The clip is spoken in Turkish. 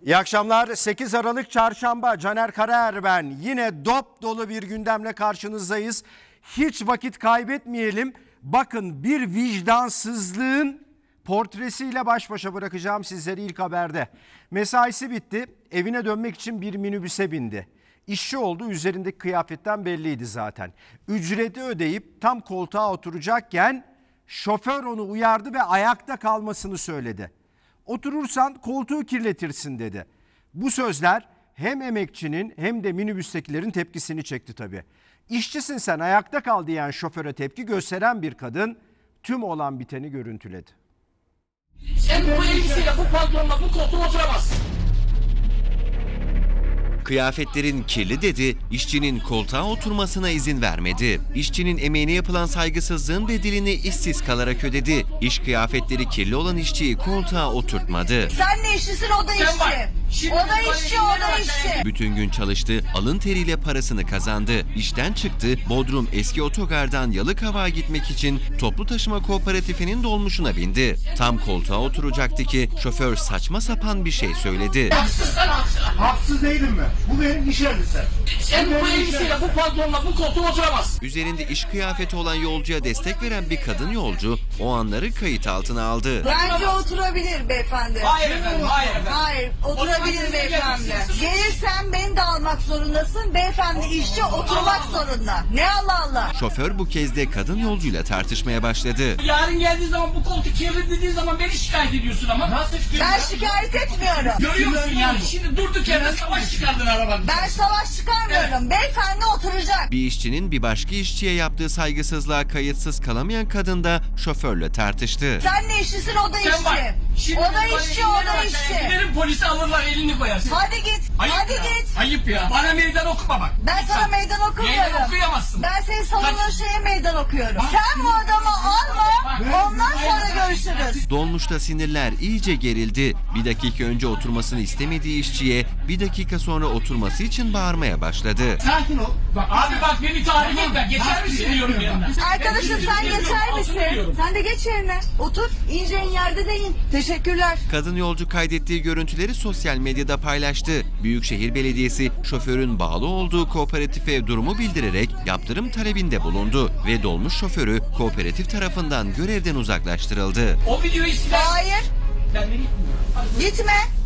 İyi akşamlar. 8 Aralık Çarşamba, Caner Karaer ben. Yine dop dolu bir gündemle karşınızdayız. Hiç vakit kaybetmeyelim. Bakın, bir vicdansızlığın portresiyle baş başa bırakacağım sizleri ilk haberde. Mesaisi bitti. Evine dönmek için bir minibüse bindi. İşçi olduğu üzerindeki kıyafetten belliydi zaten. Ücreti ödeyip tam koltuğa oturacakken şoför onu uyardı ve ayakta kalmasını söyledi. Oturursan koltuğu kirletirsin dedi. Bu sözler hem emekçinin hem de minibüstekilerin tepkisini çekti tabii. İşçisin sen, ayakta kal diyen şoföre tepki gösteren bir kadın tüm olan biteni görüntüledi. Sen bu elbiseyle, bu pantolonla bu koltuğa oturamazsın. Kıyafetlerin kirli dedi, işçinin koltuğa oturmasına izin vermedi. İşçinin emeğine yapılan saygısızlığın bedelini işsiz kalarak ödedi. İş kıyafetleri kirli olan işçiyi koltuğa oturtmadı. Sen ne işçisin, o da işçi. O da işçi, o da işçi. Bütün gün çalıştı, alın teriyle parasını kazandı. İşten çıktı, Bodrum Eski Otogar'dan Yalıkavak'a gitmek için Toplu Taşıma Kooperatifinin dolmuşuna bindi. Tam koltuğa oturacaktı ki şoför saçma sapan bir şey söyledi. Haksızsan haksız. Haksız değilim ben. Bu benim iş elbisem. Sen bu elbiseyle, bu pantolonla bu koltuğa oturamazsın. Üzerinde iş kıyafeti olan yolcuya destek veren bir kadın yolcu o anları kayıt altına aldı. Bence oturabilir beyefendi. Hayır efendim, hayır efendim. Hayır, oturabilir beyefendi. Gelirsen beni de almak zorundasın. Beyefendi işçi oturmak zorunda. Ne Allah Allah. Şoför bu kez de kadın yolcuyla tartışmaya başladı. Yarın geldiği zaman bu koltuk kirli dediğin zaman beni şikayet ediyorsun ama. Nasıl Ben şikayet etmiyorum. Görüyor musun yani? Şimdi durduk yere savaş çıkardın arabanın. Ben savaş çıkarmıyorum. Beyefendi oturacak. Bir işçinin bir başka işçiye yaptığı saygısızlığa kayıtsız kalamayan kadın da şoförle tartıştı. Sen ne işçisin, o da Sen bak. işçi. Şimdi O da işçi, o da işçi. Giderim polise alırlar, elini koyarsın. Hadi git, Ayıp hadi ya. git. Ayıp ya. Bana meydan okuma bak. Ben sana meydan okumuyorum. Meydan okuyamazsın. Ben senin savunduğun şeye meydan okuyorum. Sen bu adamı alma, ondan sonra görüşürüz. Dolmuşta sinirler iyice gerildi. Bir dakika önce oturmasını istemediği işçiye bir dakika sonra oturması için bağırmaya başladı. Sakin ol. Bak, abi bak, beni tahrik etme. Geçer misin diyorum yanına. Arkadaşım sen geçer misin? Sen de geç yerine. Otur. İneceğin yerde de in. Teşekkürler. Kadın yolcu kaydettiği görüntüleri sosyal medyada paylaştı. Büyükşehir Belediyesi şoförün bağlı olduğu kooperatife durumu bildirerek yaptırım talebinde bulundu ve dolmuş şoförü kooperatif tarafından görevden uzaklaştırıldı. O videoyu siler. Hayır. Ben de gitmiyorum. Gitme.